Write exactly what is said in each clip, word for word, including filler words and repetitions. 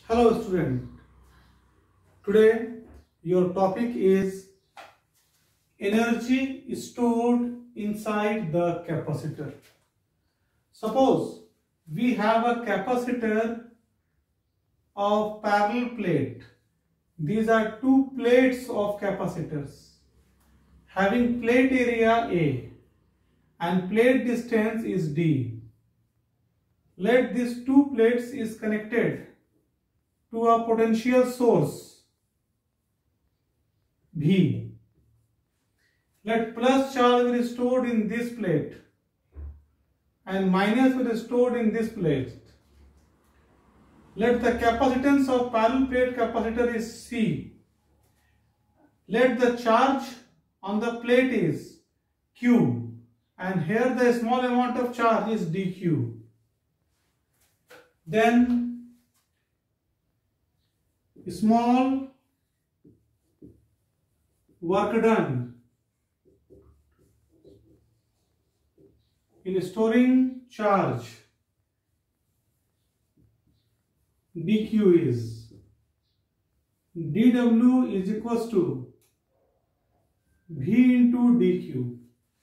Hello student, today your topic is energy stored inside the capacitor. Suppose we have a capacitor of parallel plate. These are two plates of capacitors having plate area A and plate distance is D. Let these two plates is connected to a potential source V. Let plus charge will be stored in this plate and minus will be stored in this plate. Let the capacitance of parallel plate capacitor is C. Let the charge on the plate is Q, and here the small amount of charge is dQ. Then small work done in storing charge dQ is dW is equals to V into dQ.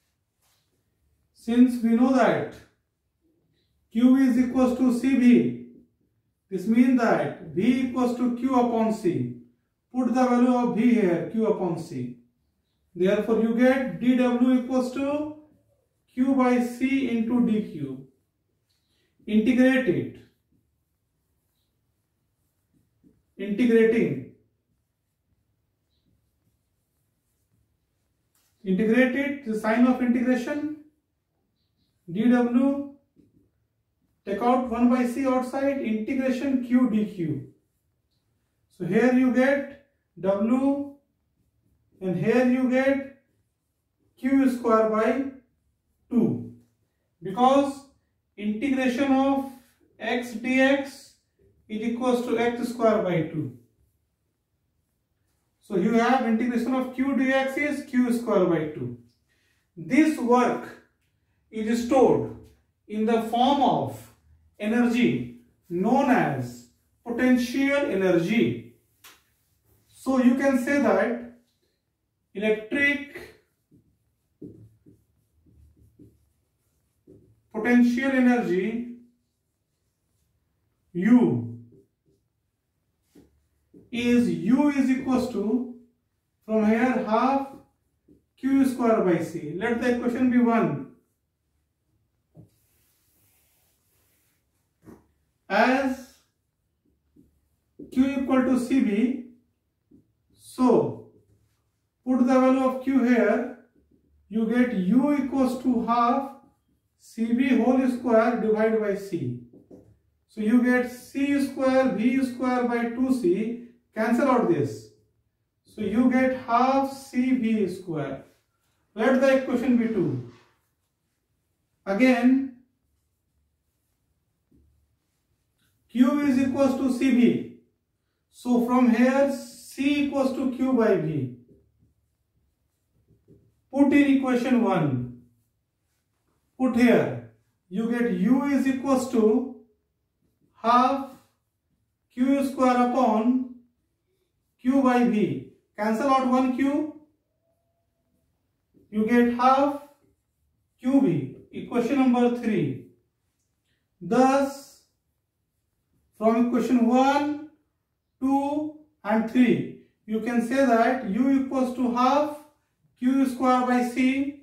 Since we know that Q is equals to C V, this means that V equals to Q upon C. Put the value of V here, Q upon C. Therefore, you get dW equals to Q by C into dQ. Integrate it. Integrating. Integrate it, the sign of integration. dW. Take out one by C outside, integration Q dQ. So here you get W and here you get Q square by two. Because integration of x dx is equals to x square by two. So you have integration of Q dx is Q square by two. This work is stored in the form of energy known as potential energy. So you can say that electric potential energy U is U is equals to, from here, half Q square by C. Let the equation be one. As Q equal to C V, so put the value of Q here, you get U equals to half C V whole square divided by C. So you get C square V square by two C, cancel out this. So you get half C V square. Let the equation be two. Again, Q is equals to C V. So from here C equals to Q by V. Put in equation one. Put here. You get U is equals to half Q square upon Q by V. Cancel out one Q. You get half Q V. Equation number three. Thus, from equation one, two and three, you can say that U equals to half Q square by C.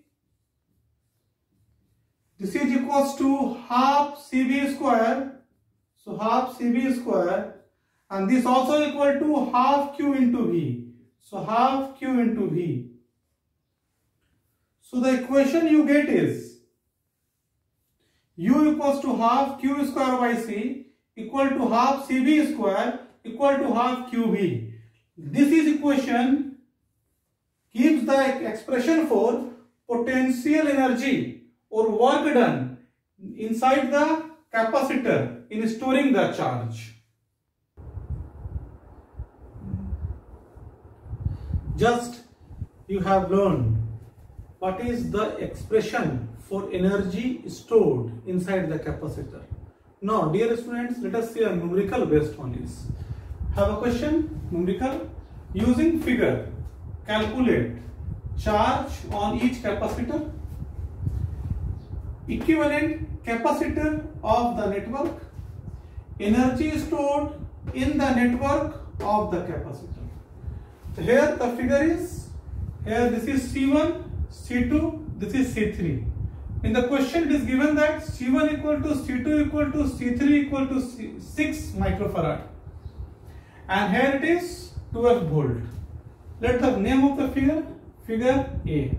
This is equals to half C V square. So half C V square, and this also equal to half Q into V. So half Q into V. So the equation you get is U equals to half Q square by C equal to half C V square equal to half Q V. This is equation gives the expression for potential energy or work done inside the capacitor in storing the charge. Just you have learned what is the expression for energy stored inside the capacitor. Now, dear students, let us see a numerical based on this. have a question, numerical. Using figure, calculate charge on each capacitor, equivalent capacitor of the network, energy stored in the network of the capacitor. So here the figure is, here this is C one, C two, this is C three. In the question it is given that C one equal to C two equal to C three equal to six microfarad, and here it is twelve volt. Let the name of the figure, figure A.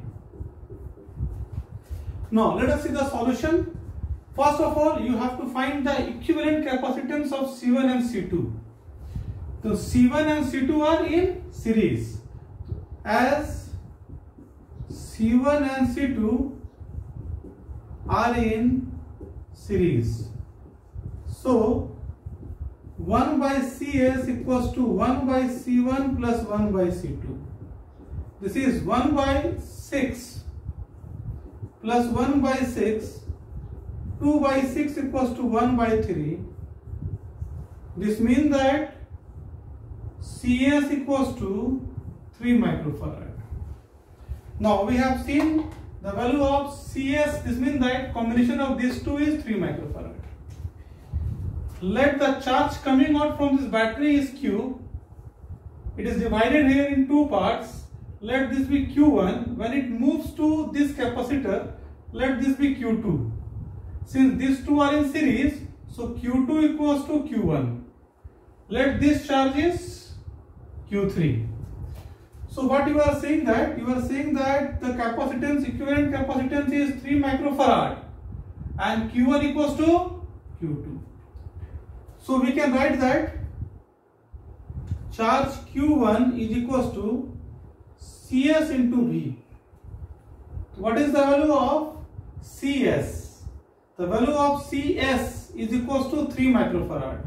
Now let us see the solution. First of all, you have to find the equivalent capacitance of C one and C two. So C one and C two are in series. As C one and C two are in series, so one by C S equals to one by C one plus one by C two. This is one by six plus one by six. two by six equals to one by three. This means that C S equals to three microfarad. Now we have seen the value of C S. This means that combination of these two is three microfarad. Let the charge coming out from this battery is Q. It is divided here in two parts. Let this be Q one. When it moves to this capacitor, let this be Q two. Since these two are in series, so Q two equals to Q one. Let this charge is Q three. So what you are saying that? You are saying that the capacitance, equivalent capacitance is three microfarad and Q one equals to Q two. So we can write that charge Q one is equals to C S into V. What is the value of C S? The value of C S is equals to three microfarad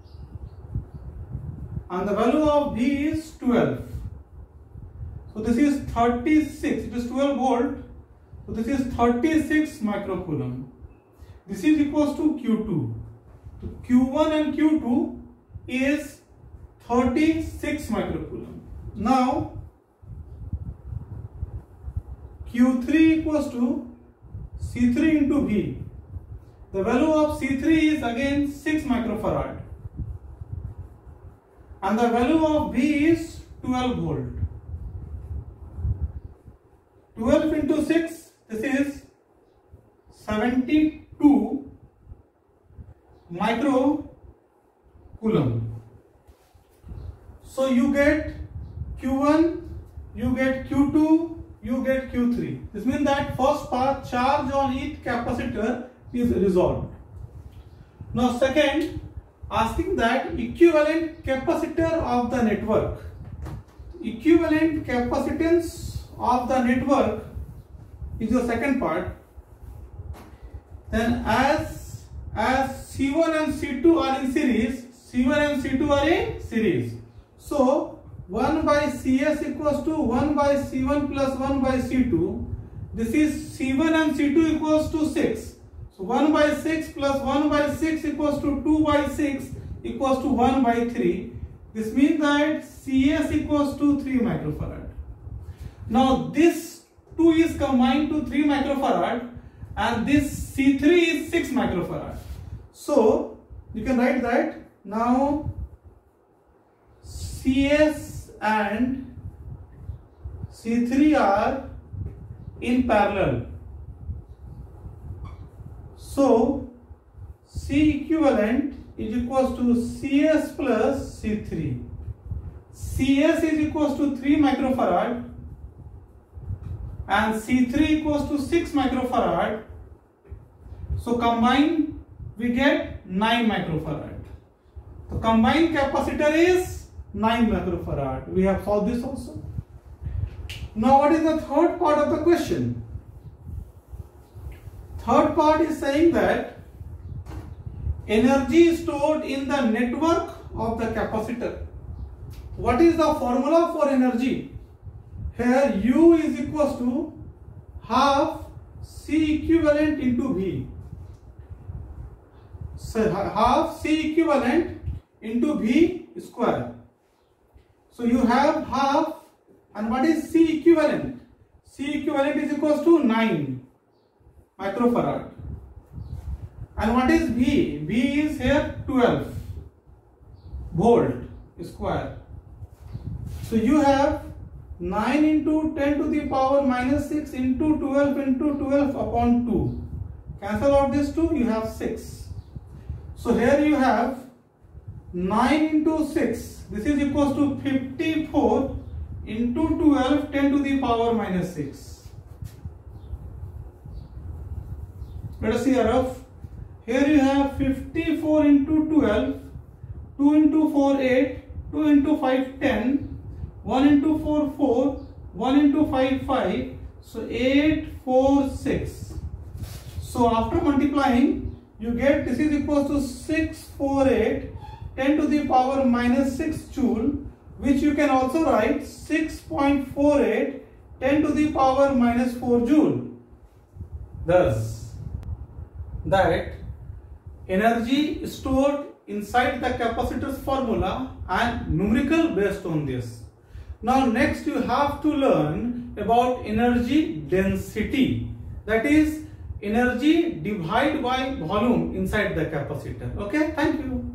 and the value of V is twelve. So this is thirty-six, it is twelve volt. So this is thirty-six microcoulomb. This is equals to Q two. So Q one and Q two is thirty-six microcoulomb. Now Q three equals to C three into V. The value of C three is again six microfarad and the value of V is twelve volt. twelve into six, this is seventy-two microcoulomb. So you get Q one, you get Q two, you get Q three. This means that first part, charge on each capacitor is resolved. Now second, asking that equivalent capacitor of the network. Equivalent capacitance of the network is the second part. Then as as C one and C two are in series, C one and C two are in series. So one by C S equals to one by C one plus one by C two. This is C one and C two equals to six. So one by six plus one by six equals to two by six equals to one by three. This means that C S equals to three microfarad. Now this two is combined to three microfarad and this C three is six microfarad. So you can write that now C S and C three are in parallel. So C equivalent is equals to C S plus C three. C S is equals to three microfarad and C three equals to six microfarad. So combined we get nine microfarad. The combined capacitor is nine microfarad. We have solved this also. Now what is the third part of the question? Third part is saying that energy stored in the network of the capacitor. What is the formula for energy? Here U is equals to half C equivalent into V. So half C equivalent into V square. So you have half, and what is C equivalent? C equivalent is equals to nine microfarad. And what is V? V is here twelve volt square. So you have nine into ten to the power minus six into twelve into twelve upon two. Cancel out this two, you have six. So here you have nine into six. This is equals to fifty-four into twelve, ten to the power minus six. Let us see a rough. Here you have fifty-four into twelve, two into four, eight, two into five, ten, one into four, four, one into five, five. So eight, four, six. So after multiplying, you get this is equals to six hundred forty-eight, ten to the power minus six joule, which you can also write six point four eight, ten to the power minus four joule. Thus, that energy stored inside the capacitor's formula and numerical based on this. Now next you have to learn about energy density, that is energy divided by volume inside the capacitor. Okay, thank you.